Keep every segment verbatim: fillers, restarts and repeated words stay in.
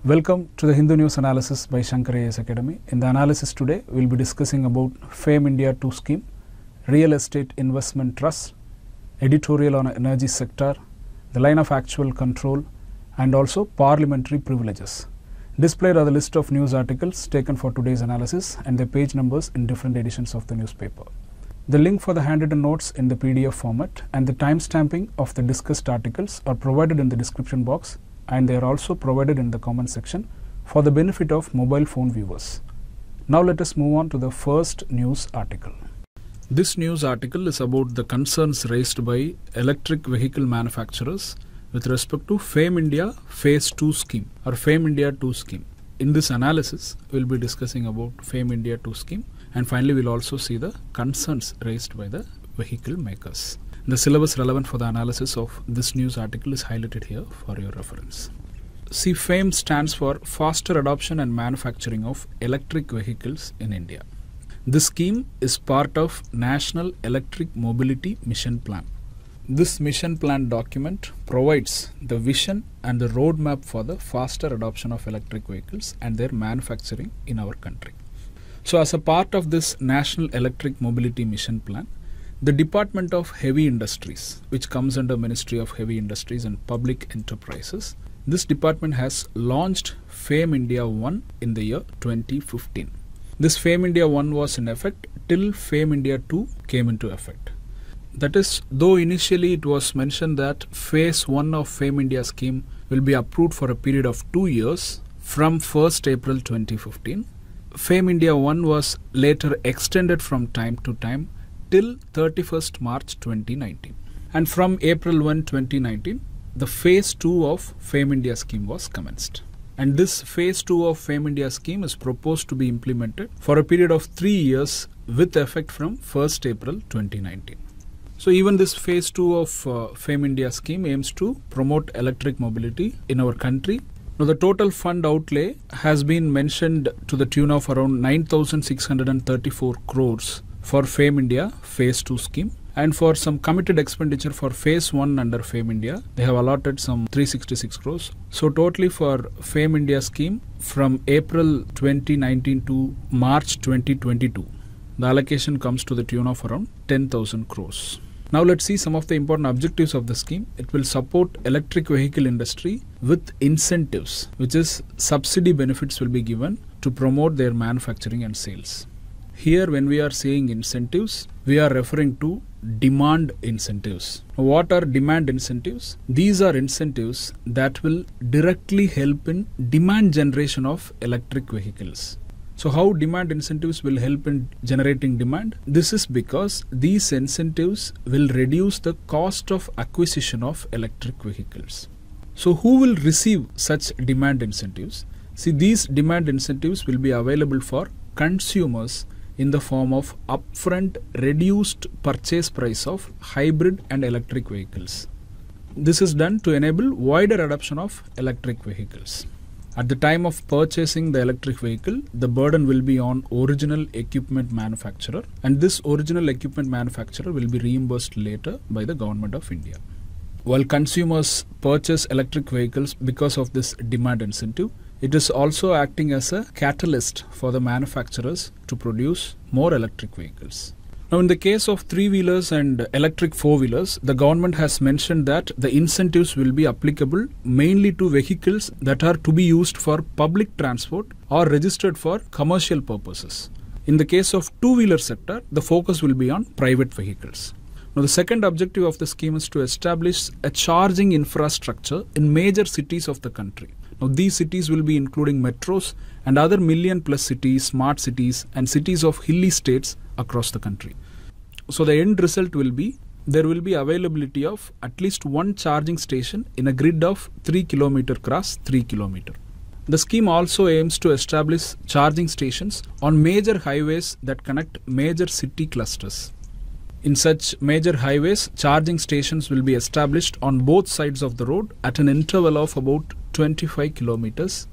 Welcome to the Hindu News Analysis by Shankar I A S Academy. In the analysis today, we will be discussing about FAME India two scheme, real estate investment trust, editorial on energy sector, the line of actual control, and also parliamentary privileges. Displayed are the list of news articles taken for today's analysis and their page numbers in different editions of the newspaper. The link for the handwritten notes in the P D F format and the timestamping of the discussed articles are provided in the description box, and they are also provided in the comment section for the benefit of mobile phone viewers. Now let us move on to the first news article. This news article is about the concerns raised by electric vehicle manufacturers with respect to FAME India Phase two scheme or FAME India two scheme. In this analysis, we will be discussing about FAME India two scheme, and finally we will also see the concerns raised by the vehicle makers. The syllabus relevant for the analysis of this news article is highlighted here for your reference. See, FAME stands for Faster Adoption and Manufacturing of Electric Vehicles in India. This scheme is part of National Electric Mobility Mission Plan. This mission plan document provides the vision and the roadmap for the faster adoption of electric vehicles and their manufacturing in our country. So as a part of this National Electric Mobility Mission Plan, the Department of Heavy Industries, which comes under Ministry of Heavy Industries and Public Enterprises, this department has launched FAME India one in the year twenty fifteen. This FAME India one was in effect till FAME India two came into effect. That is, though initially it was mentioned that Phase one of FAME India scheme will be approved for a period of two years from first April twenty fifteen, FAME India one was later extended from time to time till thirty-first March twenty nineteen. And from April first twenty nineteen, the Phase two of FAME India scheme was commenced. And this Phase two of FAME India scheme is proposed to be implemented for a period of three years with effect from first April twenty nineteen. So even this Phase two of uh, FAME India scheme aims to promote electric mobility in our country. Now the total fund outlay has been mentioned to the tune of around nine thousand six hundred thirty-four crores for FAME India Phase two scheme. And for some committed expenditure for Phase one under FAME India, they have allotted some three hundred sixty-six crores. So totally for FAME India scheme from April twenty nineteen to March twenty twenty-two, the allocation comes to the tune of around ten thousand crores. Now let's see some of the important objectives of the scheme. It will support electric vehicle industry with incentives, which is subsidy benefits will be given to promote their manufacturing and sales. Here when we are saying incentives, we are referring to demand incentives. What are demand incentives? These are incentives that will directly help in demand generation of electric vehicles. So how demand incentives will help in generating demand? This is because these incentives will reduce the cost of acquisition of electric vehicles. So who will receive such demand incentives? See, these demand incentives will be available for consumers in the form of upfront reduced purchase price of hybrid and electric vehicles. This is done to enable wider adoption of electric vehicles. At the time of purchasing the electric vehicle, the burden will be on original equipment manufacturer, and this original equipment manufacturer will be reimbursed later by the Government of India. While consumers purchase electric vehicles because of this demand incentive, it is also acting as a catalyst for the manufacturers to produce more electric vehicles. Now in the case of three-wheelers and electric four-wheelers, the government has mentioned that the incentives will be applicable mainly to vehicles that are to be used for public transport or registered for commercial purposes. In the case of two-wheeler sector, the focus will be on private vehicles. Now the second objective of the scheme is to establish a charging infrastructure in major cities of the country. Now these cities will be including metros and other million plus cities, smart cities and cities of hilly states across the country. So the end result will be there will be availability of at least one charging station in a grid of three kilometer cross three kilometer. The scheme also aims to establish charging stations on major highways that connect major city clusters. In such major highways, charging stations will be established on both sides of the road at an interval of about twenty-five kilometers,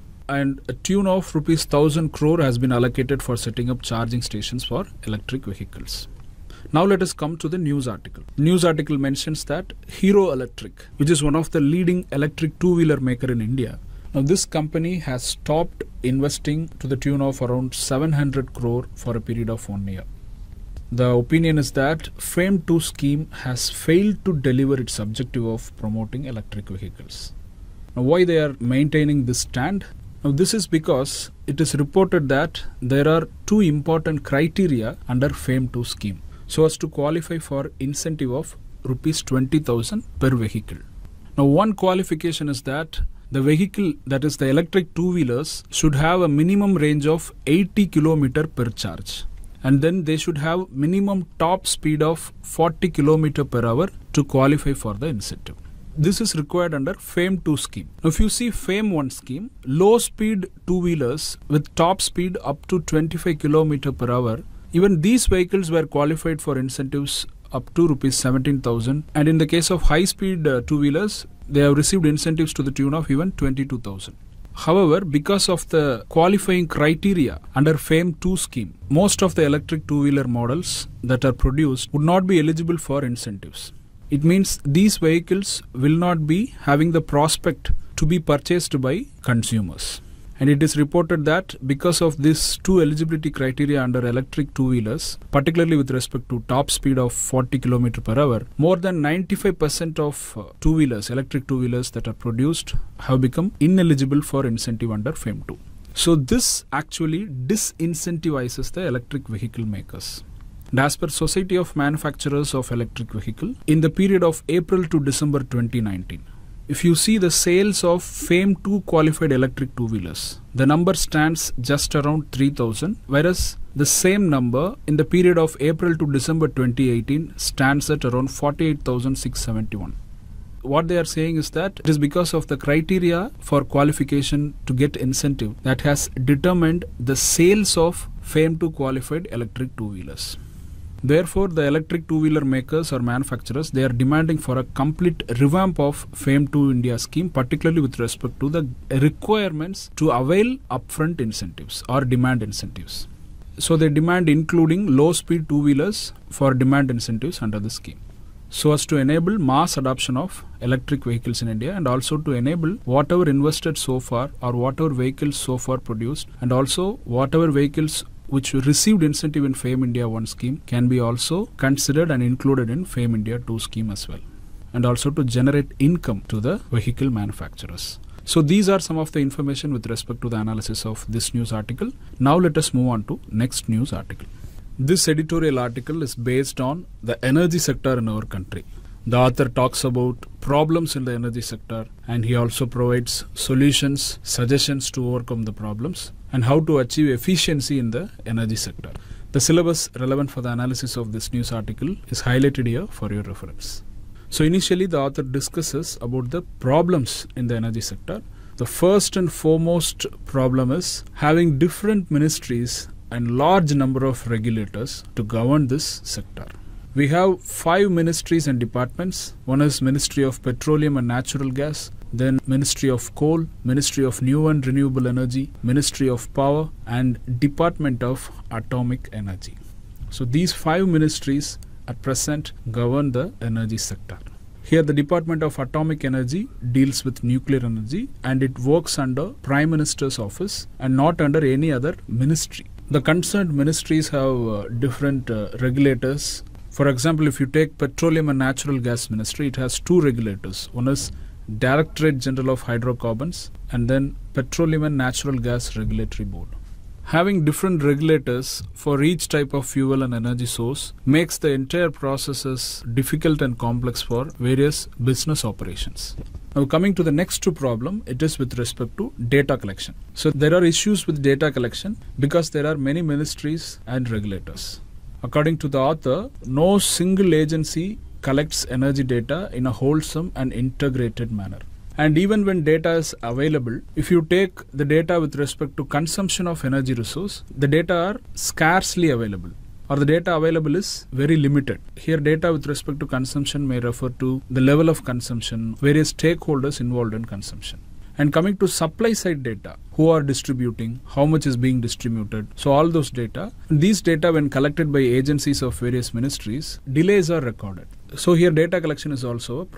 and a tune of rupees one thousand crore has been allocated for setting up charging stations for electric vehicles. Now let us come to the news article. News article mentions that Hero Electric, which is one of the leading electric two-wheeler maker in India, Now this company has stopped investing to the tune of around seven hundred crore for a period of one year. The opinion is that FAME two scheme has failed to deliver its objective of promoting electric vehicles. Now why they are maintaining this stand? Now this is because it is reported that there are two important criteria under FAME two scheme so as to qualify for incentive of rupees twenty thousand per vehicle. Now one qualification is that the vehicle, that is the electric two-wheelers, should have a minimum range of eighty kilometers per charge, and then they should have minimum top speed of forty kilometers per hour to qualify for the incentive. This is required under FAME two scheme. Now if you see FAME one scheme, low speed two-wheelers with top speed up to twenty-five kilometers per hour, even these vehicles were qualified for incentives up to rupees seventeen thousand, and in the case of high speed uh, two-wheelers, they have received incentives to the tune of even twenty-two thousand. However, because of the qualifying criteria under FAME two scheme, most of the electric two-wheeler models that are produced would not be eligible for incentives. It means these vehicles will not be having the prospect to be purchased by consumers. And it is reported that because of these two eligibility criteria under electric two-wheelers, particularly with respect to top speed of forty kilometers per hour, more than ninety-five percent of uh, two-wheelers, electric two-wheelers that are produced have become ineligible for incentive under FAME two. So this actually disincentivizes the electric vehicle makers. And as per Society of Manufacturers of Electric Vehicle, in the period of April to December twenty nineteen, if you see the sales of FAME two qualified electric two-wheelers, the number stands just around three thousand, whereas the same number in the period of April to December twenty eighteen stands at around forty-eight thousand six hundred seventy-one. What they are saying is that it is because of the criteria for qualification to get incentive that has determined the sales of FAME two qualified electric two-wheelers. Therefore, the electric two-wheeler makers or manufacturers, they are demanding for a complete revamp of FAME two India scheme, particularly with respect to the requirements to avail upfront incentives or demand incentives. So they demand including low-speed two-wheelers for demand incentives under the scheme, so as to enable mass adoption of electric vehicles in India, and also to enable whatever invested so far or whatever vehicles so far produced, and also whatever vehicles which received incentive in FAME India one scheme can be also considered and included in FAME India two scheme as well, and also to generate income to the vehicle manufacturers. So these are some of the information with respect to the analysis of this news article. Now let us move on to next news article. This editorial article is based on the energy sector in our country. The author talks about problems in the energy sector, and he also provides solutions, suggestions to overcome the problems, and how to achieve efficiency in the energy sector. The syllabus relevant for the analysis of this news article is highlighted here for your reference. So initially the author discusses about the problems in the energy sector. The first and foremost problem is having different ministries and large number of regulators to govern this sector. We have five ministries and departments. One is Ministry of Petroleum and Natural Gas, then Ministry of Coal, Ministry of New and Renewable Energy, Ministry of Power, and Department of Atomic Energy. So these five ministries at present govern the energy sector. Here the Department of Atomic Energy deals with nuclear energy, and it works under Prime Minister's office and not under any other ministry. The concerned ministries have uh, different uh, regulators. For example, if you take Petroleum and Natural Gas Ministry, it has two regulators. One is Directorate General of Hydrocarbons, and then Petroleum and Natural Gas Regulatory Board. Having different regulators for each type of fuel and energy source makes the entire processes difficult and complex for various business operations. Now coming to the next two problem, it is with respect to data collection. So there are issues with data collection because there are many ministries and regulators. According to the author, no single agency collects energy data in a wholesome and integrated manner. And even when data is available, if you take the data with respect to consumption of energy resource, the data are scarcely available, or the data available is very limited. Here data with respect to consumption may refer to the level of consumption, various stakeholders involved in consumption. And coming to supply side data, who are distributing, how much is being distributed, so all those data, these data when collected by agencies of various ministries, delays are recorded. So here data collection is also a problem.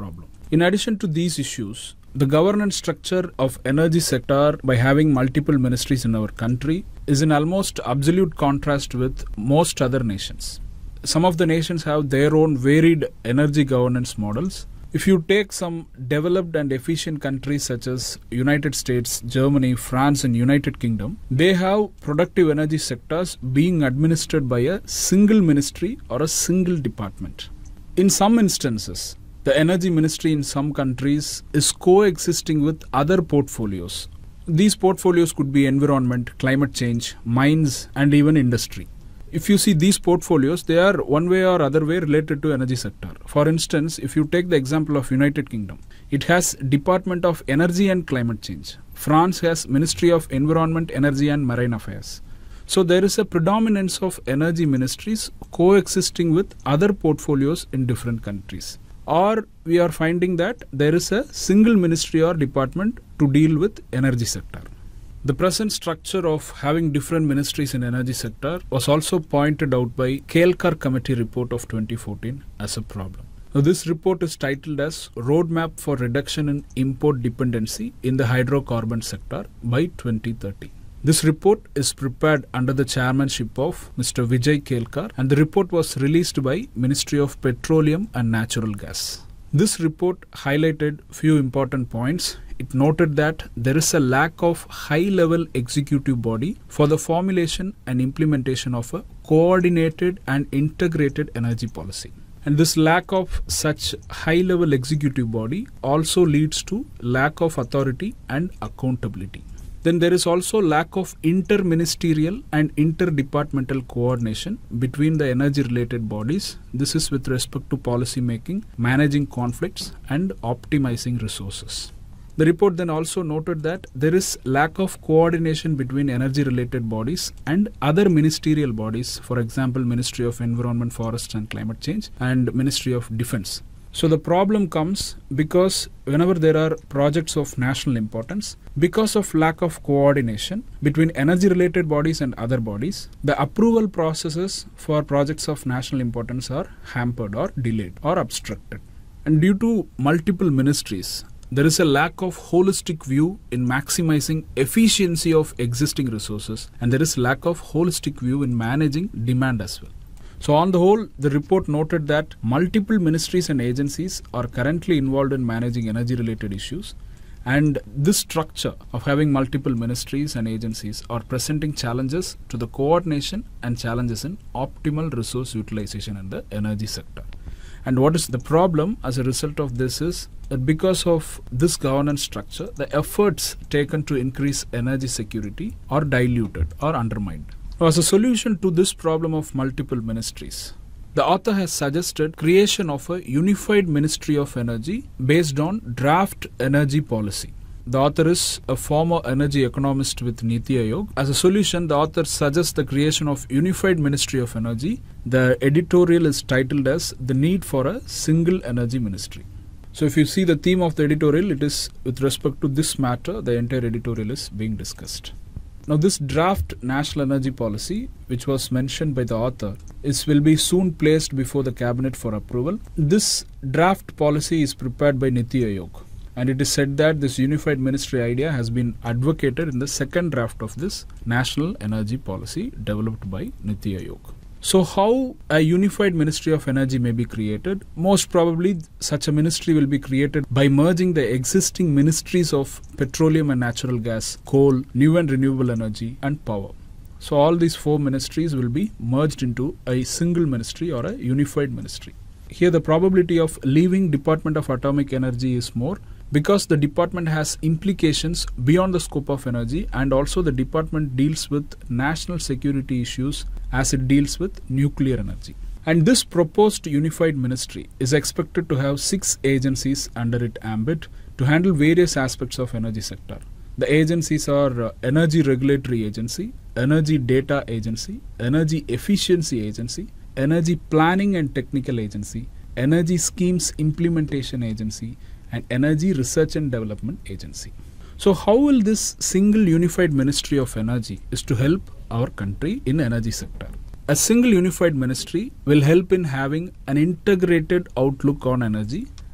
In addition to these issues, the governance structure of energy sector by having multiple ministries in our country is in almost absolute contrast with most other nations. Some of the nations have their own varied energy governance models. If you take some developed and efficient countries such as United States, Germany, France and United Kingdom, they have productive energy sectors being administered by a single ministry or a single department. In some instances, the energy ministry in some countries is coexisting with other portfolios. These portfolios could be environment, climate change, mines and even industry. If you see these portfolios, they are one way or other way related to energy sector. For instance, if you take the example of United Kingdom, it has Department of Energy and Climate Change. France has Ministry of Environment, Energy and Marine Affairs. So there is a predominance of energy ministries coexisting with other portfolios in different countries. Or we are finding that there is a single ministry or department to deal with energy sector. The present structure of having different ministries in energy sector was also pointed out by Kelkar Committee report of twenty fourteen as a problem. Now, this report is titled as Roadmap for Reduction in Import Dependency in the Hydrocarbon Sector by twenty thirty. This report is prepared under the chairmanship of Mister Vijay Kelkar and the report was released by Ministry of Petroleum and Natural Gas. This report highlighted few important points. It noted that there is a lack of high-level executive body for the formulation and implementation of a coordinated and integrated energy policy. And this lack of such high-level executive body also leads to lack of authority and accountability. Then there is also lack of inter-ministerial and inter-departmental coordination between the energy-related bodies. This is with respect to policy making, managing conflicts and optimizing resources. The report then also noted that there is lack of coordination between energy-related bodies and other ministerial bodies, for example, Ministry of Environment, Forest and Climate Change and Ministry of Defence. So the problem comes because whenever there are projects of national importance, because of lack of coordination between energy-related bodies and other bodies, the approval processes for projects of national importance are hampered or delayed or obstructed. And due to multiple ministries, there is a lack of holistic view in maximizing efficiency of existing resources, and there is lack of holistic view in managing demand as well. So on the whole, the report noted that multiple ministries and agencies are currently involved in managing energy-related issues, and this structure of having multiple ministries and agencies are presenting challenges to the coordination and challenges in optimal resource utilization in the energy sector. And what is the problem as a result of this is that because of this governance structure, the efforts taken to increase energy security are diluted or undermined. Now, as a solution to this problem of multiple ministries, the author has suggested creation of a unified Ministry of Energy based on draft energy policy. The author is a former energy economist with Niti Aayog. As a solution, the author suggests the creation of unified Ministry of Energy. The editorial is titled as The Need for a Single Energy Ministry. So if you see the theme of the editorial, it is with respect to this matter, the entire editorial is being discussed. Now this draft national energy policy, which was mentioned by the author, is will be soon placed before the cabinet for approval. This draft policy is prepared by Niti Aayog, and it is said that this unified ministry idea has been advocated in the second draft of this national energy policy developed by Niti Aayog. So how a unified Ministry of Energy may be created? Most probably such a ministry will be created by merging the existing ministries of petroleum and natural gas, coal, new and renewable energy and power. So all these four ministries will be merged into a single ministry or a unified ministry. Here the probability of leaving Department of Atomic Energy is more, because the department has implications beyond the scope of energy, and also the department deals with national security issues as it deals with nuclear energy. And this proposed unified ministry is expected to have six agencies under its ambit to handle various aspects of energy sector. The agencies are uh, Energy Regulatory Agency, Energy Data Agency, Energy Efficiency Agency, Energy Planning and Technical Agency, Energy Schemes Implementation Agency, and Energy Research and Development Agency. So how will this single unified Ministry of Energy is to help our country in energy sector? A single unified ministry will help in having an integrated outlook on energy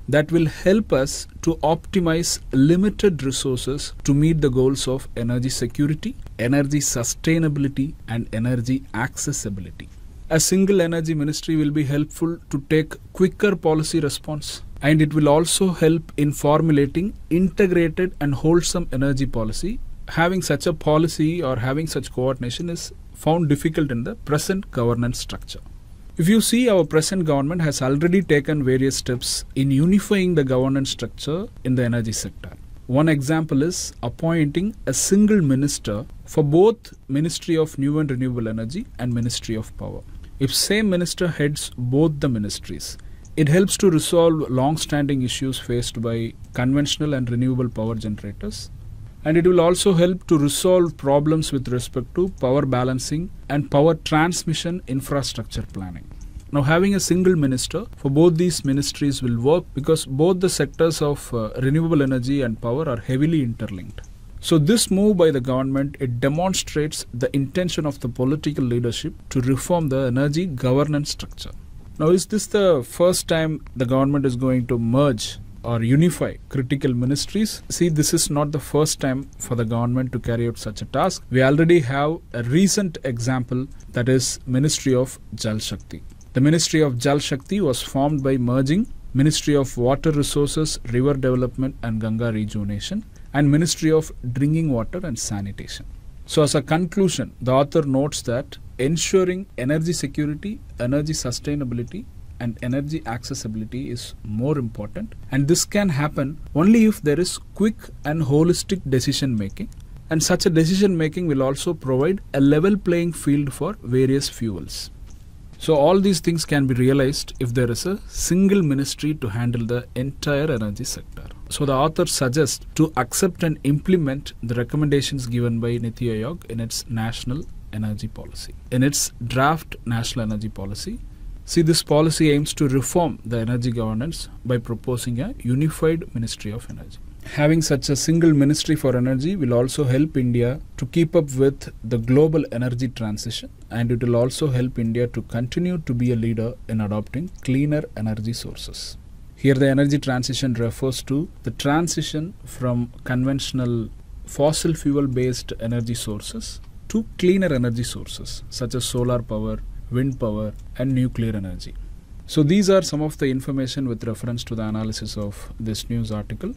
that will help us to optimize limited resources to meet the goals of energy security, energy sustainability, and energy accessibility. A single energy ministry will be helpful to take quicker policy response, and it will also help in formulating integrated and wholesome energy policy. Having such a policy or having such coordination is found difficult in the present governance structure. If you see, our present government has already taken various steps in unifying the governance structure in the energy sector. One example is appointing a single minister for both Ministry of New and Renewable Energy and Ministry of Power. If same minister heads both the ministries, it helps to resolve long-standing issues faced by conventional and renewable power generators, and it will also help to resolve problems with respect to power balancing and power transmission infrastructure planning. Now, having a single minister for both these ministries will work because both the sectors of uh, renewable energy and power are heavily interlinked. So this move by the government, it demonstrates the intention of the political leadership to reform the energy governance structure. Now, is this the first time the government is going to merge or unify critical ministries? See, this is not the first time for the government to carry out such a task. We already have a recent example, that is Ministry of Jal Shakti. The Ministry of Jal Shakti was formed by merging Ministry of Water Resources, River Development and Ganga Rejuvenation and Ministry of Drinking Water and Sanitation. So as a conclusion, the author notes that ensuring energy security, energy sustainability and energy accessibility is more important, and this can happen only if there is quick and holistic decision making, and such a decision making will also provide a level playing field for various fuels. So all these things can be realized if there is a single ministry to handle the entire energy sector. So the author suggests to accept and implement the recommendations given by Niti Aayog in its national energy policy. In its draft national energy policy, see, this policy aims to reform the energy governance by proposing a unified Ministry of Energy. Having such a single ministry for energy will also help India to keep up with the global energy transition, and it will also help India to continue to be a leader in adopting cleaner energy sources. Here the energy transition refers to the transition from conventional fossil fuel based energy sources to cleaner energy sources such as solar power, wind power and nuclear energy. So these are some of the information with reference to the analysis of this news article.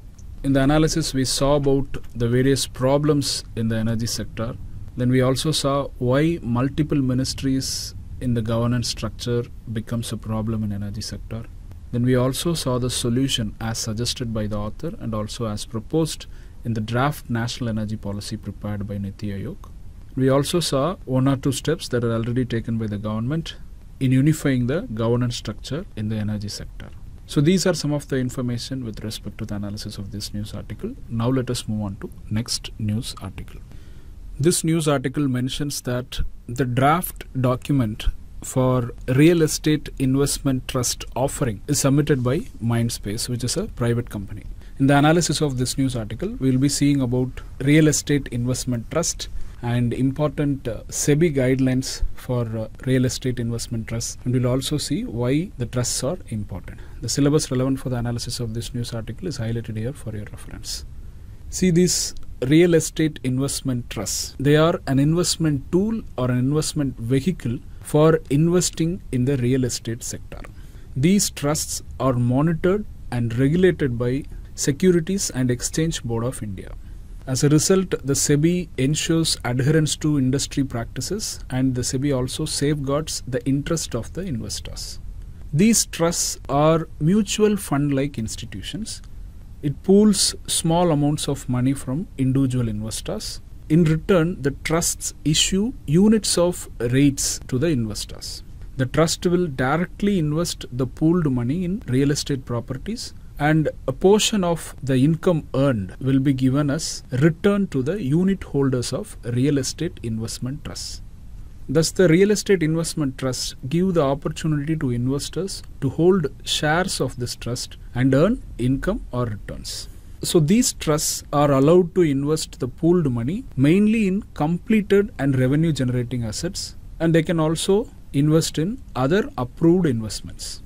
In the analysis, we saw about the various problems in the energy sector. Then we also saw why multiple ministries in the governance structure becomes a problem in energy sector. Then we also saw the solution as suggested by the author and also as proposed in the draft national energy policy prepared by Niti Aayog. We also saw one or two steps that are already taken by the government in unifying the governance structure in the energy sector. So these are some of the information with respect to the analysis of this news article. Now let us move on to next news article. This news article mentions that the draft document for real estate investment trust offering is submitted by Mindspace, which is a private company. In the analysis of this news article, we will be seeing about real estate investment trust and important uh, SEBI guidelines for uh, real estate investment trusts, and we'll also see why the trusts are important. The syllabus relevant for the analysis of this news article is highlighted here for your reference. See, these real estate investment trusts, they are an investment tool or an investment vehicle for investing in the real estate sector. These trusts are monitored and regulated by Securities and Exchange Board of India. As a result, the SEBI ensures adherence to industry practices, and the SEBI also safeguards the interest of the investors. These trusts are mutual fund-like institutions. It pools small amounts of money from individual investors. In return, the trusts issue units of rates to the investors. The trust will directly invest the pooled money in real estate properties, and a portion of the income earned will be given as return to the unit holders of real estate investment trusts. Thus, the real estate investment trusts give the opportunity to investors to hold shares of this trust and earn income or returns. So these trusts are allowed to invest the pooled money mainly in completed and revenue generating assets, and they can also invest in other approved investments.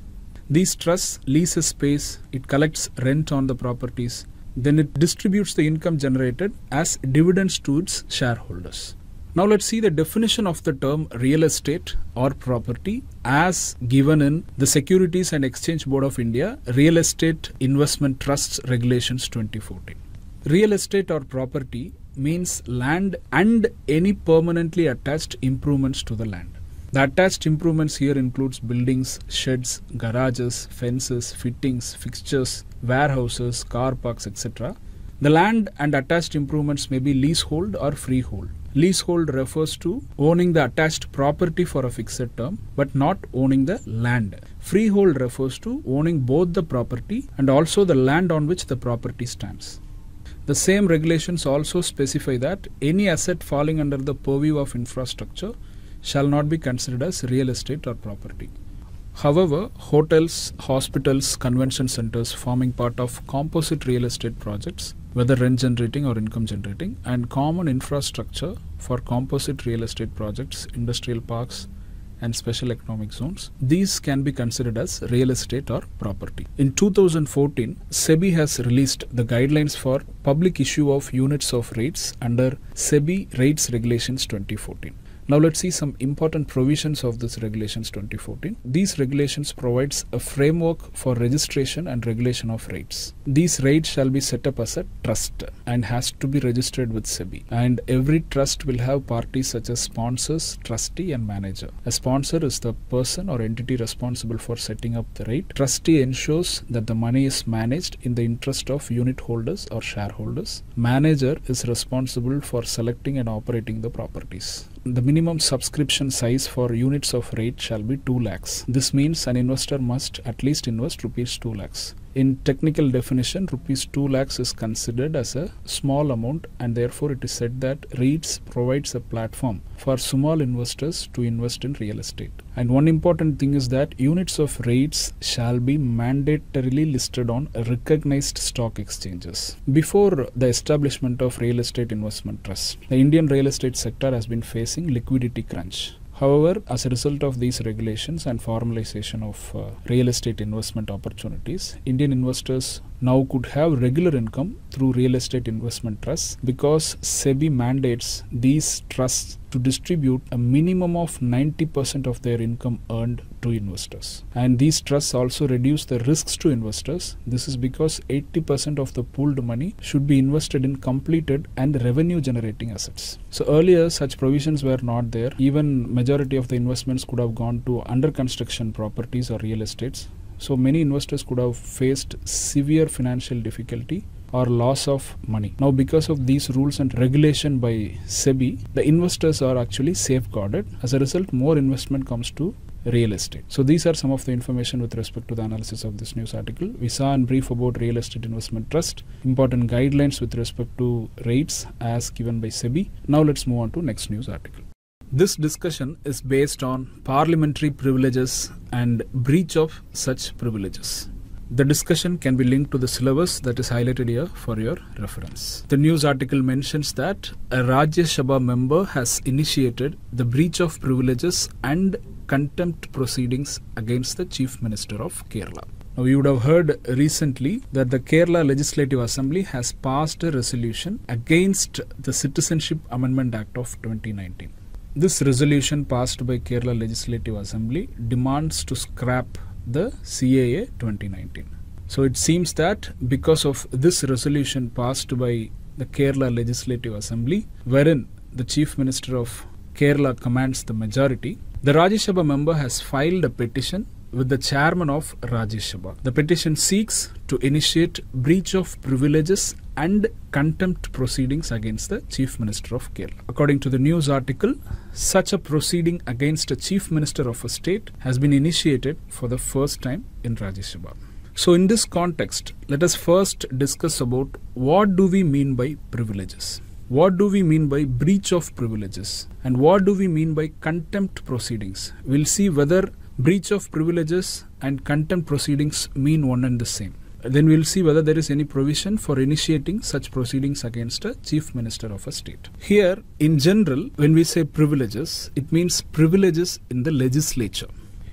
These trusts lease a space, it collects rent on the properties, then it distributes the income generated as dividends to its shareholders. Now let's see the definition of the term real estate or property as given in the Securities and Exchange Board of India Real Estate Investment Trusts Regulations twenty fourteen. Real estate or property means land and any permanently attached improvements to the land. The attached improvements here includes buildings, sheds, garages, fences, fittings, fixtures, warehouses, car parks, et cetera. The land and attached improvements may be leasehold or freehold. Leasehold refers to owning the attached property for a fixed term but not owning the land. Freehold refers to owning both the property and also the land on which the property stands. The same regulations also specify that any asset falling under the purview of infrastructure shall not be considered as real estate or property. However, hotels, hospitals, convention centers forming part of composite real estate projects, whether rent generating or income generating, and common infrastructure for composite real estate projects, industrial parks, and special economic zones, these can be considered as real estate or property. In two thousand fourteen, SEBI has released the guidelines for public issue of units of rates under SEBI Rates Regulations twenty fourteen. Now let's see some important provisions of this Regulations twenty fourteen. These regulations provides a framework for registration and regulation of rates. These rates shall be set up as a trust and has to be registered with SEBI. And every trust will have parties such as sponsors, trustee and manager. A sponsor is the person or entity responsible for setting up the rate. Trustee ensures that the money is managed in the interest of unit holders or shareholders. Manager is responsible for selecting and operating the properties. The minimum subscription size for units of rate shall be two lakhs. This means an investor must at least invest rupees two lakhs. In technical definition, rupees two lakhs is considered as a small amount and therefore it is said that REITs provides a platform for small investors to invest in real estate. And one important thing is that units of REITs shall be mandatorily listed on recognized stock exchanges. Before the establishment of real estate investment trusts, the Indian real estate sector has been facing liquidity crunch. However, as a result of these regulations and formalization of uh, real estate investment opportunities, Indian investors now could have regular income through real estate investment trusts because SEBI mandates these trusts to distribute a minimum of ninety percent of their income earned to investors. And these trusts also reduce the risks to investors. This is because eighty percent of the pooled money should be invested in completed and revenue generating assets. So earlier such provisions were not there. Even majority of the investments could have gone to under construction properties or real estates. So many investors could have faced severe financial difficulty or loss of money. Now because of these rules and regulation by SEBI, the investors are actually safeguarded. As a result, more investment comes to real estate. So these are some of the information with respect to the analysis of this news article. We saw in brief about real estate investment trust, important guidelines with respect to rates as given by SEBI. Now let's move on to next news article. This discussion is based on parliamentary privileges and breach of such privileges. The discussion can be linked to the syllabus that is highlighted here for your reference. The news article mentions that a Rajya Sabha member has initiated the breach of privileges and contempt proceedings against the Chief Minister of Kerala. Now you would have heard recently that the Kerala Legislative Assembly has passed a resolution against the Citizenship Amendment Act of twenty nineteen. This resolution passed by Kerala Legislative Assembly demands to scrap the C A A twenty nineteen. So it seems that because of this resolution passed by the Kerala Legislative Assembly, wherein the Chief Minister of Kerala commands the majority, the Rajya Sabha member has filed a petition with the chairman of Rajya Sabha. The petition seeks to initiate breach of privileges and contempt proceedings against the Chief Minister of Kerala. According to the news article, such a proceeding against a Chief Minister of a state has been initiated for the first time in Rajya Sabha. So in this context, let us first discuss about what do we mean by privileges. What do we mean by breach of privileges? And what do we mean by contempt proceedings? We'll see whether breach of privileges and contempt proceedings mean one and the same. Then we'll see whether there is any provision for initiating such proceedings against a Chief Minister of a state. Here, in general, when we say privileges, it means privileges in the legislature.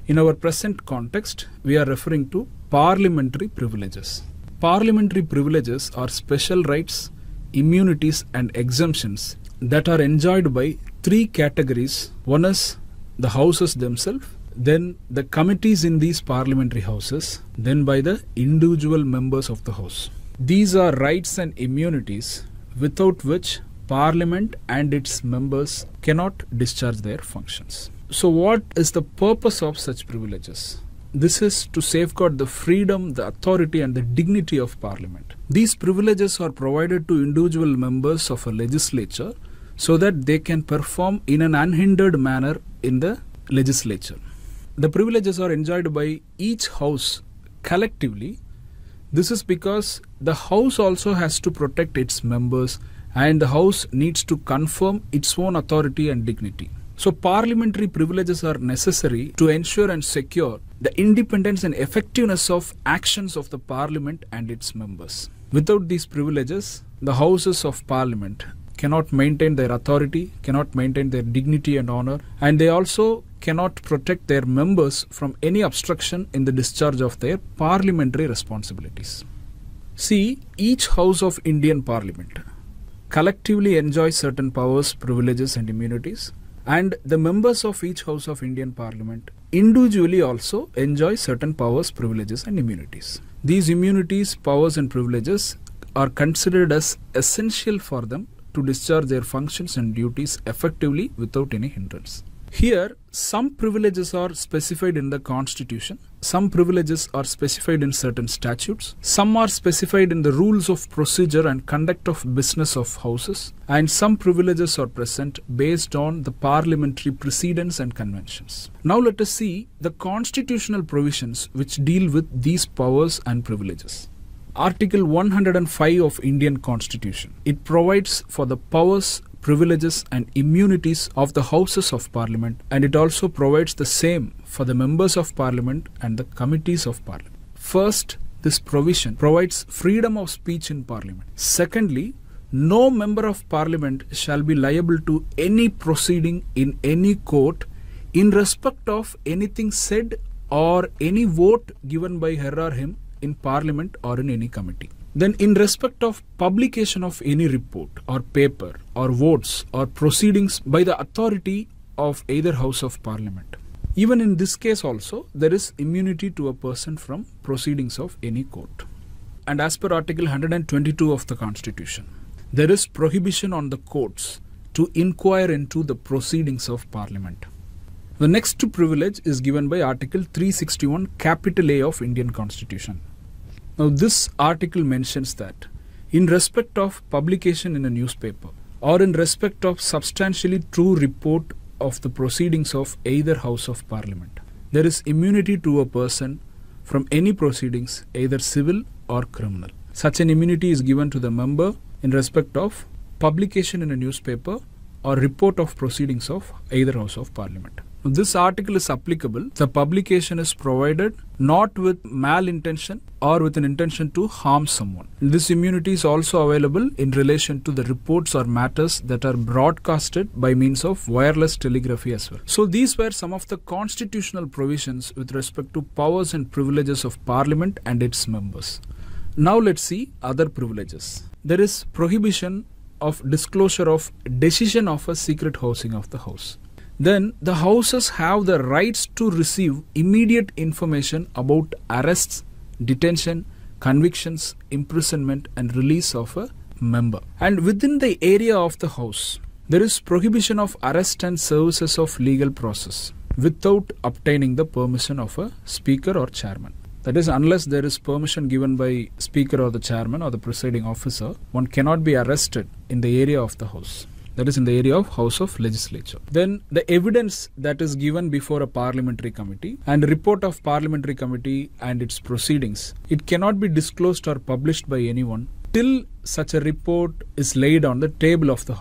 In our present context, we are referring to parliamentary privileges. Parliamentary privileges are special rights, immunities and exemptions that are enjoyed by three categories. One is the houses themselves, then the committees in these parliamentary houses, then by the individual members of the house. These are rights and immunities without which Parliament and its members cannot discharge their functions. So what is the purpose of such privileges? This is to safeguard the freedom, the authority and the dignity of Parliament. These privileges are provided to individual members of a legislature so that they can perform in an unhindered manner in the legislature. The privileges are enjoyed by each house collectively. This is because the house also has to protect its members and the house needs to confirm its own authority and dignity. So parliamentary privileges are necessary to ensure and secure the independence and effectiveness of actions of the Parliament and its members. Without these privileges, the houses of Parliament cannot maintain their authority, cannot maintain their dignity and honor, and they also cannot protect their members from any obstruction in the discharge of their parliamentary responsibilities. See, each house of Indian Parliament collectively enjoys certain powers, privileges and immunities, and the members of each house of Indian Parliament individually also enjoy certain powers, privileges and immunities. These immunities, powers and privileges are considered as essential for them to discharge their functions and duties effectively without any hindrance. Here, some privileges are specified in the Constitution, some privileges are specified in certain statutes, some are specified in the rules of procedure and conduct of business of houses, and some privileges are present based on the parliamentary precedents and conventions. Now let us see the constitutional provisions which deal with these powers and privileges. Article one hundred five of Indian Constitution. It provides for the powers, privileges and immunities of the Houses of Parliament, and it also provides the same for the members of Parliament and the committees of Parliament. First, this provision provides freedom of speech in Parliament. Secondly, no member of Parliament shall be liable to any proceeding in any court in respect of anything said or any vote given by her or him in Parliament or in any committee. Then in respect of publication of any report or paper or votes or proceedings by the authority of either House of Parliament. Even in this case also, there is immunity to a person from proceedings of any court. And as per Article one hundred twenty-two of the Constitution, there is prohibition on the courts to inquire into the proceedings of Parliament. The next privilege is given by Article three sixty-one capital A of Indian Constitution. Now this article mentions that in respect of publication in a newspaper or in respect of substantially true report of the proceedings of either House of Parliament, there is immunity to a person from any proceedings, either civil or criminal. Such an immunity is given to the member in respect of publication in a newspaper or report of proceedings of either House of Parliament. Now, this article is applicable. The publication is provided not with malintention or with an intention to harm someone. This immunity is also available in relation to the reports or matters that are broadcasted by means of wireless telegraphy as well. So these were some of the constitutional provisions with respect to powers and privileges of Parliament and its members. Now let's see other privileges. There is prohibition of disclosure of decision of a secret housing of the House. Then the houses have the rights to receive immediate information about arrests, detention, convictions, imprisonment and release of a member. And within the area of the house, there is prohibition of arrest and services of legal process without obtaining the permission of a speaker or chairman. That is, unless there is permission given by speaker or the chairman or the presiding officer, one cannot be arrested in the area of the house. That is in the area of House of Legislature. Then the evidence that is given before a parliamentary committee and report of parliamentary committee and its proceedings, it cannot be disclosed or published by anyone till such a report is laid on the table of the House.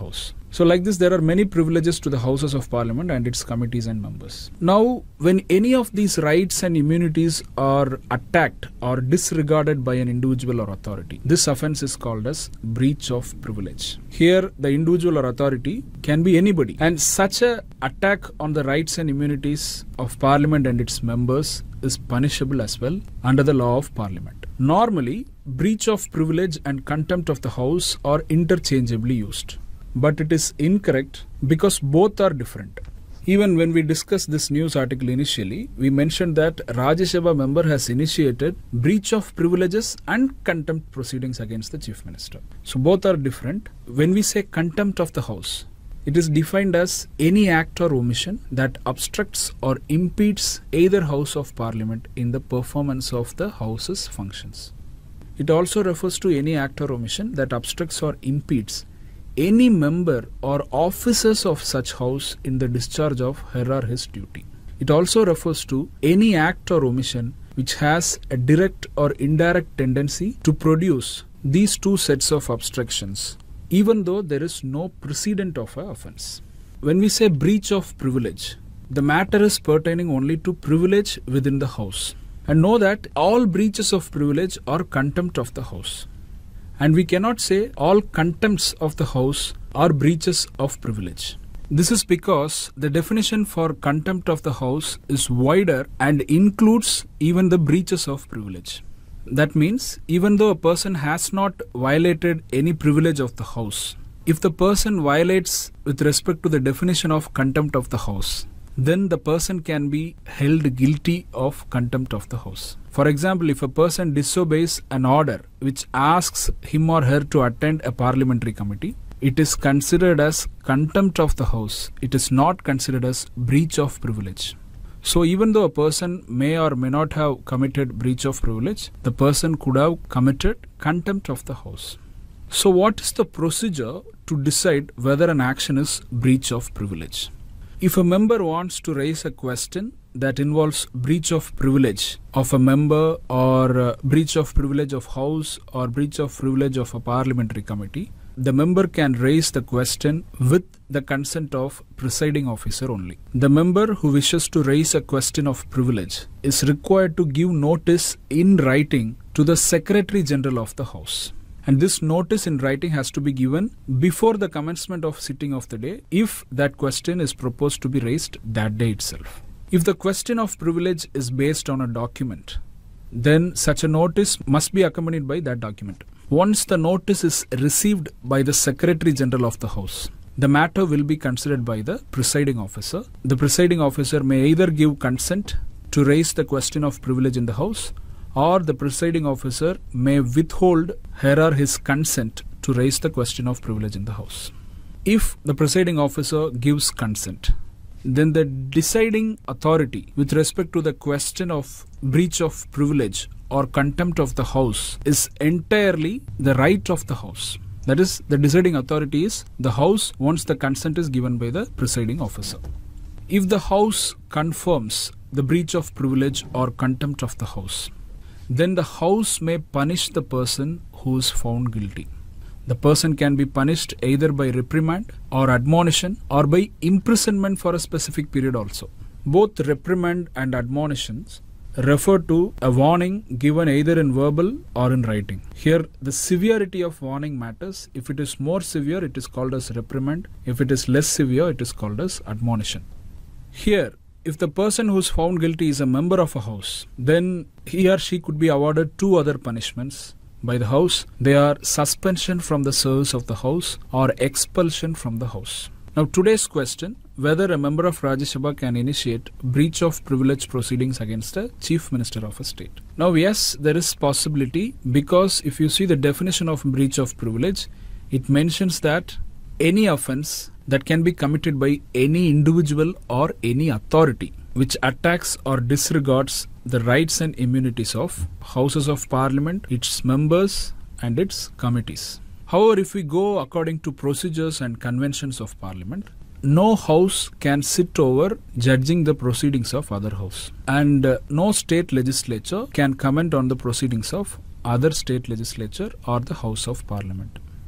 So like this, there are many privileges to the Houses of Parliament and its committees and members. Now, when any of these rights and immunities are attacked or disregarded by an individual or authority, this offence is called as breach of privilege. Here, the individual or authority can be anybody, and such a attack on the rights and immunities of Parliament and its members is punishable as well under the law of Parliament. Normally, breach of privilege and contempt of the House are interchangeably used. But it is incorrect because both are different. Even when we discussed this news article initially, we mentioned that Rajya Sabha member has initiated breach of privileges and contempt proceedings against the Chief Minister. So both are different. When we say contempt of the House, it is defined as any act or omission that obstructs or impedes either House of Parliament in the performance of the House's functions. It also refers to any act or omission that obstructs or impedes any member or officers of such house in the discharge of her or his duty. It also refers to any act or omission which has a direct or indirect tendency to produce these two sets of obstructions, even though there is no precedent of an offence. When we say breach of privilege, the matter is pertaining only to privilege within the House. And know that all breaches of privilege are contempt of the House. And we cannot say all contempts of the House are breaches of privilege. This is because the definition for contempt of the House is wider and includes even the breaches of privilege. That means even though a person has not violated any privilege of the House, if the person violates with respect to the definition of contempt of the House, then the person can be held guilty of contempt of the House. For example, if a person disobeys an order which asks him or her to attend a parliamentary committee, it is considered as contempt of the House. It is not considered as breach of privilege. So even though a person may or may not have committed breach of privilege, the person could have committed contempt of the House. So what is the procedure to decide whether an action is breach of privilege? If a member wants to raise a question that involves breach of privilege of a member or uh, breach of privilege of House or breach of privilege of a parliamentary committee, the member can raise the question with the consent of presiding officer only. The member who wishes to raise a question of privilege is required to give notice in writing to the Secretary General of the House. And this notice in writing has to be given before the commencement of sitting of the day if that question is proposed to be raised that day itself. If the question of privilege is based on a document, then such a notice must be accompanied by that document. Once the notice is received by the Secretary General of the House, the matter will be considered by the presiding officer. The presiding officer may either give consent to raise the question of privilege in the House, or the presiding officer may withhold her or his consent to raise the question of privilege in the House. If the presiding officer gives consent, then the deciding authority with respect to the question of breach of privilege or contempt of the House is entirely the right of the House. That is, the deciding authority is the House once the consent is given by the presiding officer. If the House confirms the breach of privilege or contempt of the House, then the House may punish the person who is found guilty. The person can be punished either by reprimand or admonition or by imprisonment for a specific period also. Both reprimand and admonitions refer to a warning given either in verbal or in writing. Here, the severity of warning matters. If it is more severe, it is called as reprimand. If it is less severe, it is called as admonition. Here, if the person who is found guilty is a member of a House, then he or she could be awarded two other punishments by the House. They are suspension from the service of the House or expulsion from the House. Now today's question, whether a member of Rajya Sabha can initiate breach of privilege proceedings against a Chief Minister of a state. Now yes, there is possibility, because if you see the definition of breach of privilege, it mentions that any offence that can be committed by any individual or any authority which attacks or disregards the rights and immunities of Houses of Parliament, its members and its committees. However, if we go according to procedures and conventions of Parliament, no House can sit over judging the proceedings of other House, and uh, no state legislature can comment on the proceedings of other state legislature or the House of Parliament.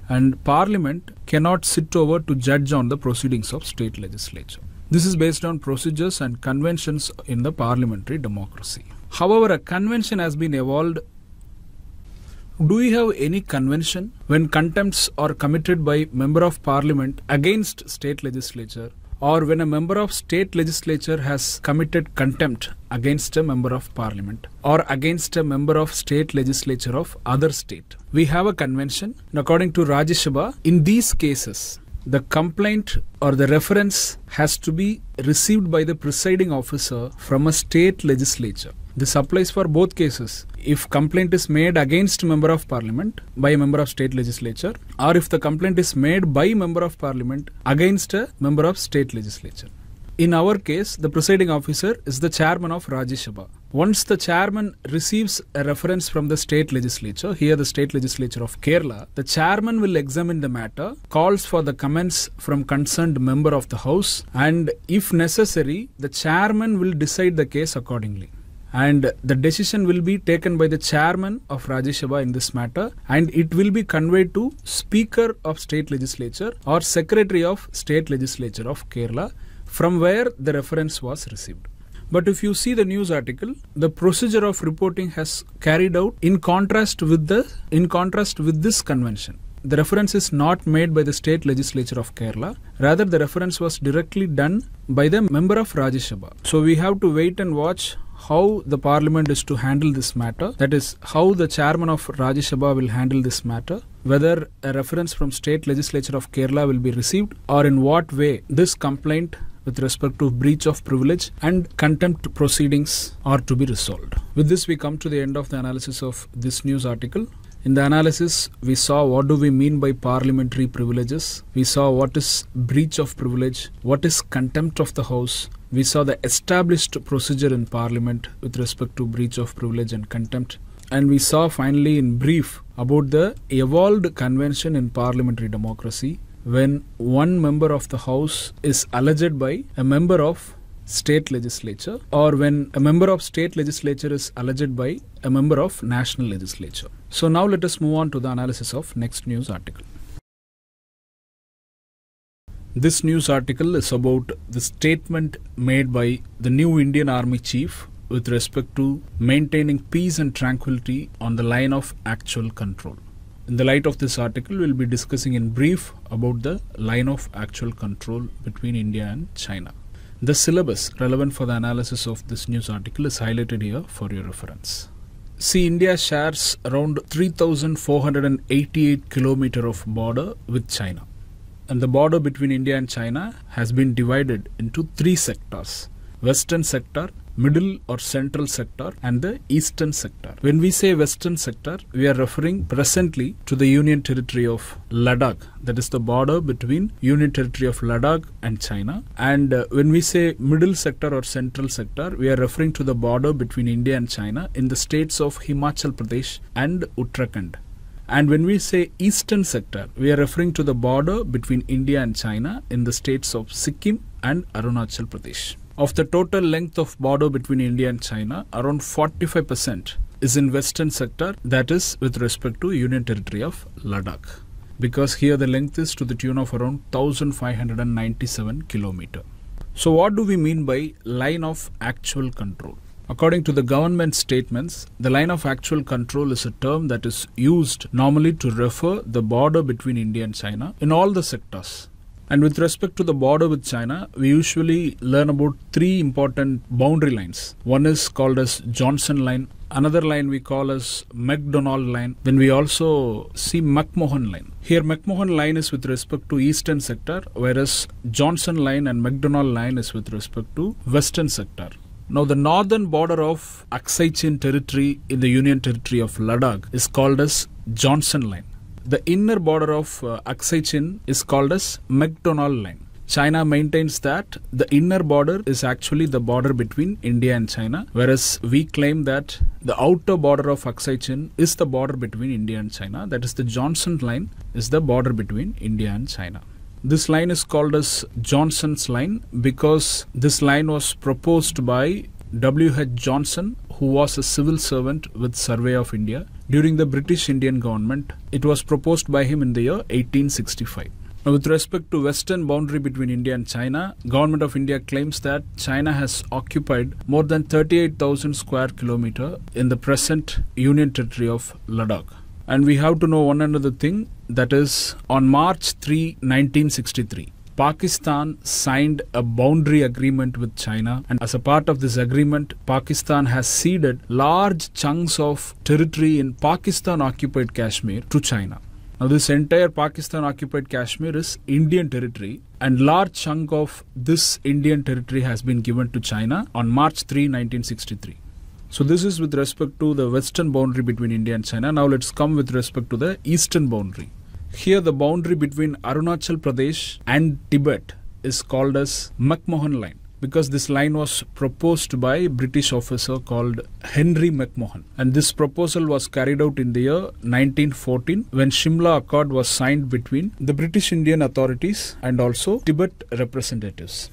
and Parliament cannot sit over to judge on the proceedings of state legislature. This is based on procedures and conventions in the parliamentary democracy. However, a convention has been evolved. Do we have any convention when contempts are committed by member of parliament against state legislature, or when a member of state legislature has committed contempt against a member of parliament or against a member of state legislature of other state? We have a convention. And according to Rajya Sabha, in these cases, the complaint or the reference has to be received by the presiding officer from a state legislature. This applies for both cases. If complaint is made against a member of parliament by a member of state legislature, or if the complaint is made by a member of parliament against a member of state legislature. In our case, the presiding officer is the chairman of Rajya Sabha. Once the chairman receives a reference from the state legislature, here the state legislature of Kerala, the chairman will examine the matter, calls for the comments from concerned member of the house, and if necessary, the chairman will decide the case accordingly. And the decision will be taken by the chairman of Rajya Sabha in this matter, and it will be conveyed to Speaker of State Legislature or Secretary of State Legislature of Kerala, from where the reference was received. But if you see the news article, the procedure of reporting has carried out in contrast with the in contrast with this convention. The reference is not made by the State Legislature of Kerala. Rather, the reference was directly done by the member of Rajya Sabha. So we have to wait and watch how the parliament is to handle this matter. That is, how the chairman of Rajya Sabha will handle this matter. Whether a reference from State Legislature of Kerala will be received, or in what way this complaint with respect to breach of privilege and contempt proceedings are to be resolved. With this, we come to the end of the analysis of this news article. In the analysis, we saw what do we mean by parliamentary privileges. We saw what is breach of privilege, what is contempt of the House. We saw the established procedure in Parliament with respect to breach of privilege and contempt. And we saw finally in brief about the evolved convention in parliamentary democracy, when one member of the House is alleged by a member of state legislature, or when a member of state legislature is alleged by a member of national legislature. So now let us move on to the analysis of next news article. This news article is about the statement made by the new Indian Army Chief with respect to maintaining peace and tranquility on the line of actual control. In the light of this article, we will be discussing in brief about the line of actual control between India and China. The syllabus relevant for the analysis of this news article is highlighted here for your reference. See, India shares around three thousand four hundred eighty-eight kilometers of border with China. And the border between India and China has been divided into three sectors: Western sector, middle or central sector, and the eastern sector. When we say western sector, we are referring presently to the Union Territory of Ladakh. That is the border between Union Territory of Ladakh and China. And uh, when we say middle sector or central sector, we are referring to the border between India and China in the states of Himachal Pradesh and Uttarakhand. And when we say eastern sector, we are referring to the border between India and China in the states of Sikkim and Arunachal Pradesh. Of the total length of border between India and China, around forty-five percent is in western sector, that is with respect to Union Territory of Ladakh. Because here the length is to the tune of around one thousand five hundred ninety-seven kilometers. So what do we mean by line of actual control? According to the government statements, the line of actual control is a term that is used normally to refer the border between India and China in all the sectors. And with respect to the border with China, we usually learn about three important boundary lines. One is called as Johnson Line. Another line we call as Macdonald Line. Then we also see McMahon Line. Here McMahon Line is with respect to eastern sector, whereas Johnson Line and Macdonald Line is with respect to western sector. Now the northern border of Aksai Chin territory in the Union Territory of Ladakh is called as Johnson Line. The inner border of uh, Aksai Chin is called as Macdonald Line. China maintains that the inner border is actually the border between India and China, whereas we claim that the outer border of Aksai Chin is the border between India and China. That is, the Johnson Line is the border between India and China. This line is called as Johnson's Line because this line was proposed by W H Johnson, who was a civil servant with Survey of India during the British Indian government. It was proposed by him in the year eighteen sixty-five. Now, with respect to western boundary between India and China, Government of India claims that China has occupied more than thirty-eight thousand square kilometer in the present Union Territory of Ladakh. And we have to know one another thing, that is, on March third, nineteen sixty-three, Pakistan signed a boundary agreement with China, and as a part of this agreement, Pakistan has ceded large chunks of territory in Pakistan-occupied Kashmir to China. Now, this entire Pakistan-occupied Kashmir is Indian territory, and large chunk of this Indian territory has been given to China on March third, nineteen sixty-three. So this is with respect to the western boundary between India and China. Now let's come with respect to the eastern boundary. Here the boundary between Arunachal Pradesh and Tibet is called as McMahon Line, because this line was proposed by a British officer called Henry McMahon. And this proposal was carried out in the year nineteen fourteen when Shimla Accord was signed between the British Indian authorities and also Tibet representatives.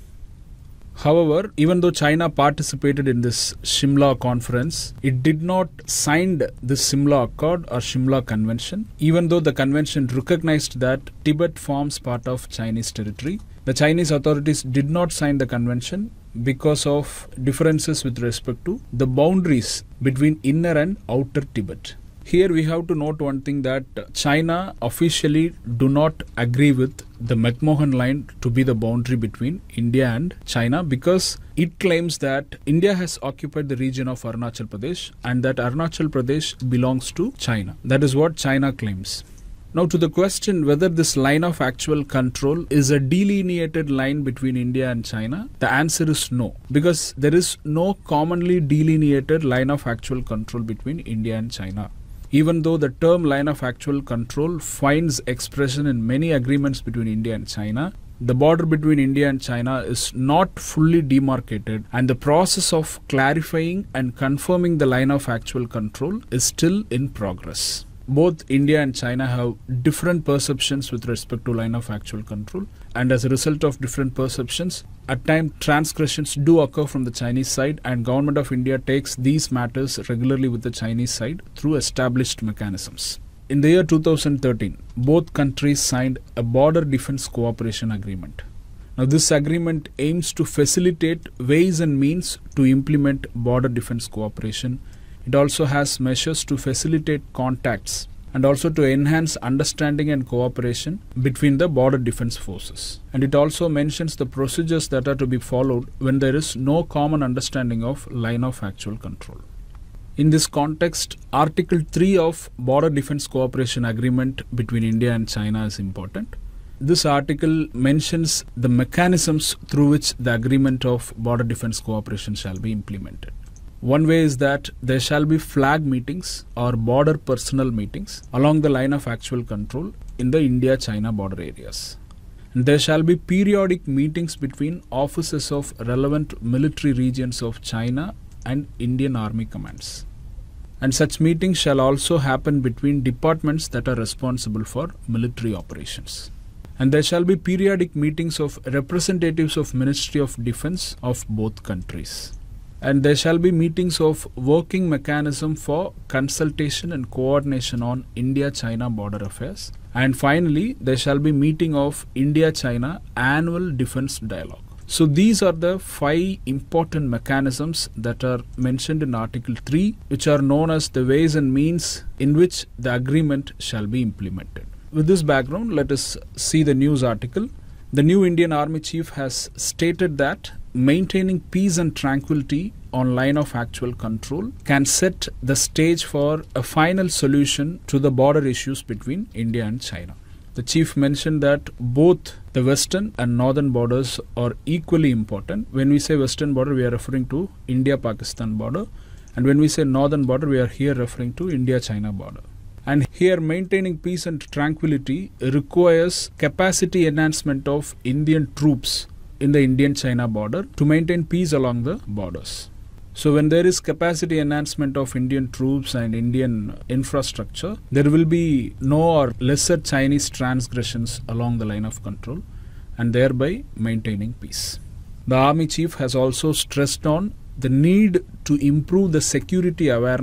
However, even though China participated in this Shimla conference, it did not sign the Shimla Accord or Shimla Convention, even though the convention recognized that Tibet forms part of Chinese territory. The Chinese authorities did not sign the convention because of differences with respect to the boundaries between inner and outer Tibet. Here we have to note one thing, that China officially do not agree with the McMahon Line to be the boundary between India and China, because it claims that India has occupied the region of Arunachal Pradesh and that Arunachal Pradesh belongs to China. That is what China claims. Now, to the question whether this line of actual control is a delineated line between India and China, the answer is no, because there is no commonly delineated line of actual control between India and China. Even though the term line of actual control finds expression in many agreements between India and China, the border between India and China is not fully demarcated, and the process of clarifying and confirming the line of actual control is still in progress. Both India and China have different perceptions with respect to line of actual control, and as a result of different perceptions, at times transgressions do occur from the Chinese side, and Government of India takes these matters regularly with the Chinese side through established mechanisms. In the year two thousand thirteen, both countries signed a border defense cooperation agreement. Now, this agreement aims to facilitate ways and means to implement border defense cooperation. It also has measures to facilitate contacts and also to enhance understanding and cooperation between the border defense forces. And it also mentions the procedures that are to be followed when there is no common understanding of line of actual control. In this context, Article three of Border Defense Cooperation Agreement between India and China is important. This article mentions the mechanisms through which the agreement of border defense cooperation shall be implemented. One way is that there shall be flag meetings or border personnel meetings along the line of actual control in the India-China border areas. And there shall be periodic meetings between officers of relevant military regions of China and Indian Army commands. And such meetings shall also happen between departments that are responsible for military operations. And there shall be periodic meetings of representatives of Ministry of Defense of both countries. And there shall be meetings of working mechanism for consultation and coordination on India-China border affairs. And finally, there shall be meeting of India-China annual defense dialogue. So these are the five important mechanisms that are mentioned in Article three, which are known as the ways and means in which the agreement shall be implemented. With this background, let us see the news article. The new Indian Army Chief has stated that maintaining peace and tranquility on line of actual control can set the stage for a final solution to the border issues between India and China. The chief mentioned that both the western and northern borders are equally important. When we say western border, we are referring to India-Pakistan border, and when we say northern border, we are here referring to India-China border. And here maintaining peace and tranquility requires capacity enhancement of Indian troops in the Indian-China border to maintain peace along the borders. So when there is capacity enhancement of Indian troops and Indian infrastructure, there will be no or lesser Chinese transgressions along the line of control, and thereby maintaining peace. The Army Chief has also stressed on the need to improve the security awareness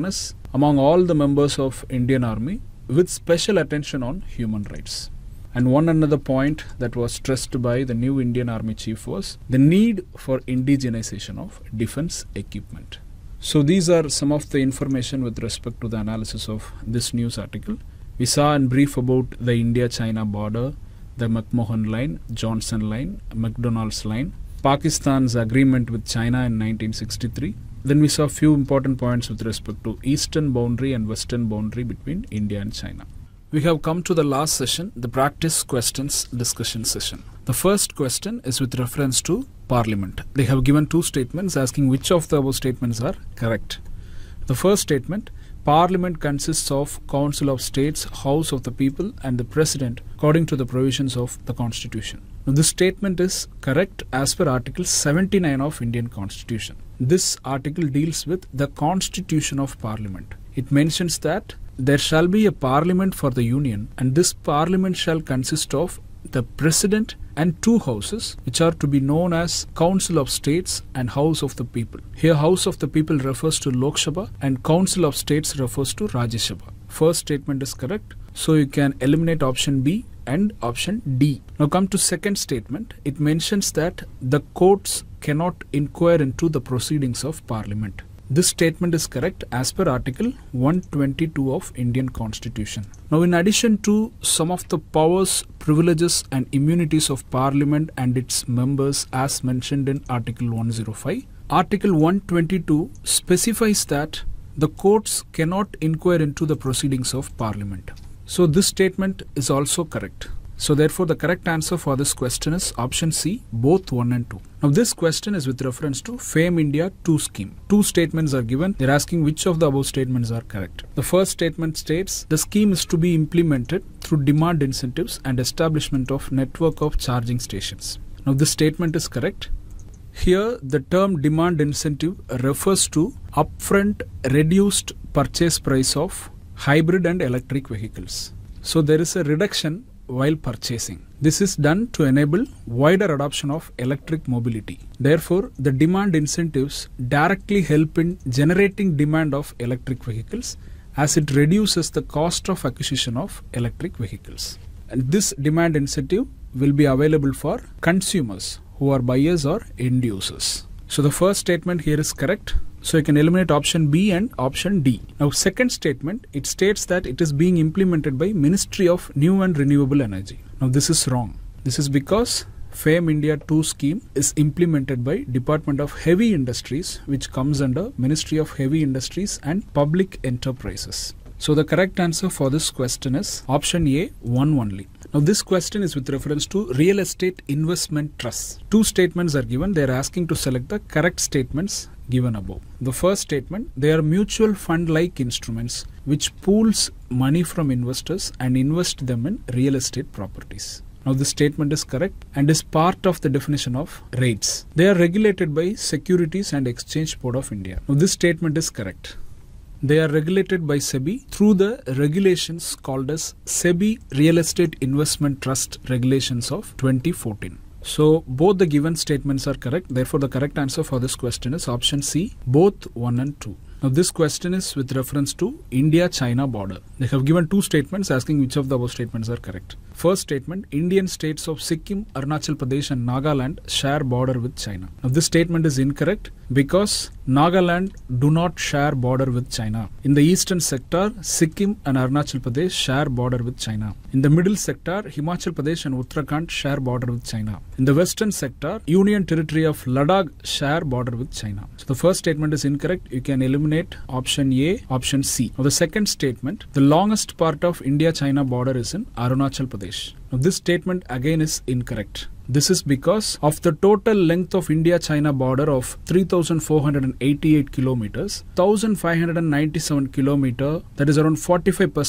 among all the members of Indian Army with special attention on human rights. And one another point that was stressed by the new Indian Army chief was the need for indigenization of defense equipment. So these are some of the information with respect to the analysis of this news article. We saw in brief about the India-China border, the McMahon Line, Johnson Line, McDonald's Line, Pakistan's agreement with China in nineteen sixty-three. Then we saw a few important points with respect to eastern boundary and western boundary between India and China. We have come to the last session, the practice questions discussion session. The first question is with reference to Parliament. They have given two statements asking which of the above statements are correct. The first statement, Parliament consists of Council of States, House of the People and the President according to the provisions of the Constitution. Now, this statement is correct as per Article seventy-nine of Indian Constitution. This article deals with the Constitution of Parliament. It mentions that there shall be a Parliament for the Union, and this Parliament shall consist of the President and two houses, which are to be known as Council of States and House of the People. Here House of the People refers to Lok Sabha and Council of States refers to Rajya Sabha. First statement is correct, so you can eliminate option B and option D. Now come to second statement. It mentions that the courts cannot inquire into the proceedings of Parliament. This statement is correct as per Article one twenty-two of Indian Constitution. Now, in addition to some of the powers, privileges and immunities of Parliament and its members as mentioned in Article one oh five, Article one twenty-two specifies that the courts cannot inquire into the proceedings of Parliament. So, this statement is also correct. So therefore, the correct answer for this question is option C, both one and two. Now this question is with reference to FAME India two scheme. Two statements are given. They are asking which of the above statements are correct. The first statement states the scheme is to be implemented through demand incentives and establishment of network of charging stations. Now this statement is correct. Here the term demand incentive refers to upfront reduced purchase price of hybrid and electric vehicles. So there is a reduction while purchasing. This is done to enable wider adoption of electric mobility. Therefore, the demand incentives directly help in generating demand of electric vehicles as it reduces the cost of acquisition of electric vehicles. And this demand incentive will be available for consumers who are buyers or end users. So the first statement here is correct. So you can eliminate option B and option D. Now second statement, it states that it is being implemented by Ministry of New and Renewable Energy. Now this is wrong. This is because FAME India two scheme is implemented by Department of Heavy Industries, which comes under Ministry of Heavy Industries and Public Enterprises. So the correct answer for this question is option A, one only. Now this question is with reference to Real Estate Investment Trust. Two statements are given. They are asking to select the correct statements given above. The first statement, they are mutual fund like instruments which pools money from investors and invest them in real estate properties. Now this statement is correct and is part of the definition of REITs. They are regulated by Securities and Exchange Board of India. Now this statement is correct. They are regulated by SEBI through the regulations called as SEBI Real Estate Investment Trust Regulations of twenty fourteen. So both the given statements are correct. Therefore, the correct answer for this question is option C, both one and two. Now this question is with reference to India-China border. They have given two statements asking which of the above statements are correct. First statement, Indian states of Sikkim, Arunachal Pradesh and Nagaland share border with China. Now this statement is incorrect because Nagaland do not share border with China. In the eastern sector, Sikkim and Arunachal Pradesh share border with China. In the middle sector, Himachal Pradesh and Uttarakhand share border with China. In the western sector, Union Territory of Ladakh share border with China. So the first statement is incorrect. You can eliminate option A, option C. Now the second statement, the longest part of India-China border is in Arunachal Pradesh. Now this statement again is incorrect. This is because of the total length of India-China border of three thousand four hundred eighty-eight kilometers, one thousand five hundred ninety-seven kilometers, that is around forty-five percent,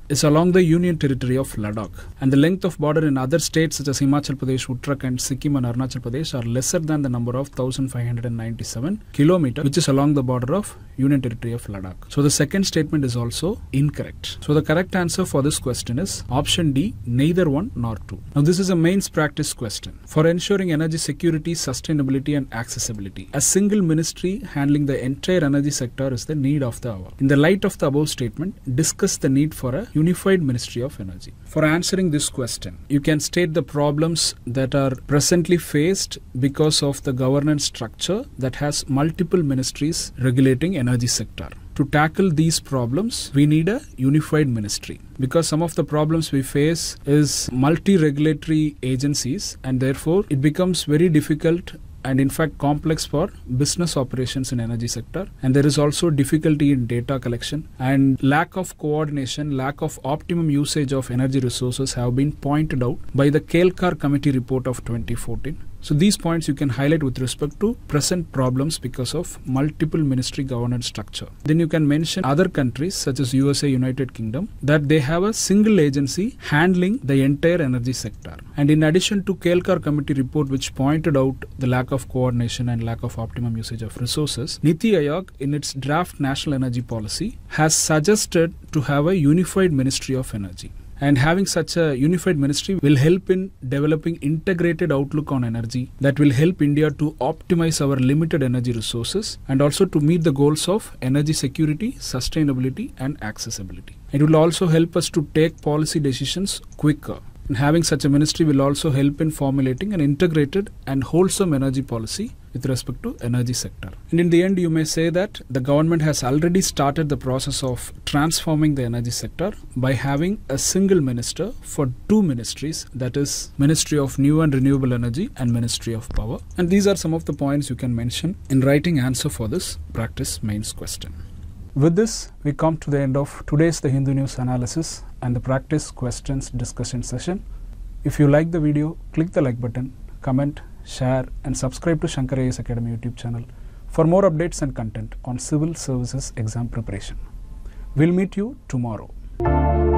is along the Union Territory of Ladakh, and the length of border in other states such as Himachal Pradesh, Uttarakhand, Sikkim and Arunachal Pradesh are lesser than the number of one thousand five hundred ninety-seven kilometers, which is along the border of Union Territory of Ladakh. So the second statement is also incorrect. So the correct answer for this question is option D, neither one nor two. Now this is a mains practice question. For ensuring energy security, sustainability and accessibility, a single ministry handling the entire energy sector is the need of the hour. In the light of the above statement, discuss the need for a unified Ministry of Energy. For answering this question, you can state the problems that are presently faced because of the governance structure that has multiple ministries regulating energy sector. To tackle these problems, we need a unified ministry, because some of the problems we face is multi-regulatory agencies, and therefore it becomes very difficult and in fact complex for business operations in energy sector, and there is also difficulty in data collection, and lack of coordination, lack of optimum usage of energy resources have been pointed out by the Kelkar Committee report of twenty fourteen. So these points you can highlight with respect to present problems because of multiple ministry governance structure. Then you can mention other countries such as U S A, United Kingdom, that they have a single agency handling the entire energy sector. And in addition to Kelkar Committee report, which pointed out the lack of coordination and lack of optimum usage of resources, Niti Aayog in its draft national energy policy has suggested to have a unified Ministry of Energy. And having such a unified ministry will help in developing integrated outlook on energy that will help India to optimize our limited energy resources and also to meet the goals of energy security, sustainability and accessibility. It will also help us to take policy decisions quicker. And having such a ministry will also help in formulating an integrated and wholesome energy policy with respect to energy sector. And in the end, you may say that the government has already started the process of transforming the energy sector by having a single minister for two ministries, that is Ministry of New and Renewable Energy and Ministry of Power. And these are some of the points you can mention in writing answer for this practice mains question. With this, we come to the end of today's The Hindu News analysis and the practice questions discussion session. If you like the video, click the like button, comment, share and subscribe to Shankar I A S Academy YouTube channel for more updates and content on civil services exam preparation. We'll meet you tomorrow.